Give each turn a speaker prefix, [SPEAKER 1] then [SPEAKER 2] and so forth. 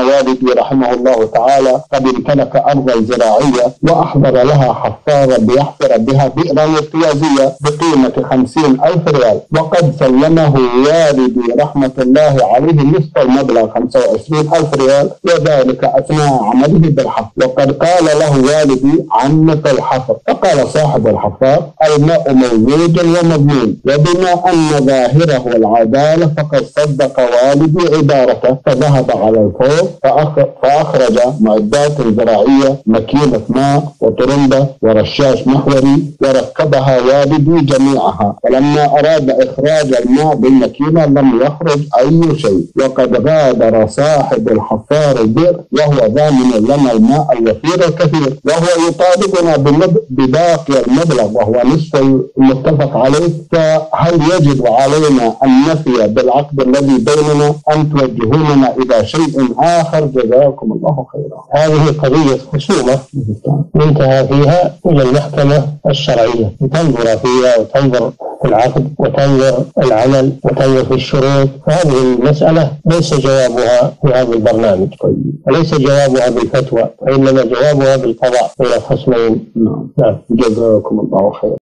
[SPEAKER 1] والدي رحمه الله تعالى قد امتلك أرضا زراعية وأحضر لها حفارا بيحفر بها بئرا ارتيازية بقيمة 50,000 ريال، وقد سلمه والدي رحمة الله عليه نصف المبلغ 25,000 ريال، وذلك أثناء عمله بالحفر. وقد قال له والدي عمق الحفر، فقال صاحب الحفار: الماء موجود ومضمون، وبما أن ظاهره العدالة فقد صدق والدي عبارته، فذهب على الفور فأخرج معدات زراعية، ماكينة ماء وطرمبة ورشاش محوري، وركبها والدي جميعها. ولما أراد إخراج الماء بالماكينة لم يخرج أي شيء، وقد غادر صاحب الحفار البئر وهو ضامن لنا الماء الوفير الكثير، وهو يطالبنا بباقي المبلغ وهو نصف المتفق عليه. فهل يجب علينا أن نفي بالعقد الذي بيننا أم توجهوننا إلى شيء آخر؟ جزاكم الله خيرا.
[SPEAKER 2] هذه قضية خصومة ينتهى فيها إلى المحكمة الشرعية، تنظر فيها وتنظر في العقد وتنظر العمل وتنظر في الشروط. فهذه المسألة ليس جوابها في هذا البرنامج، وليس جوابها بالفتوى، وإنما جوابها بالقضاء بين الخصمين.
[SPEAKER 1] نعم. جزاكم الله خيرا.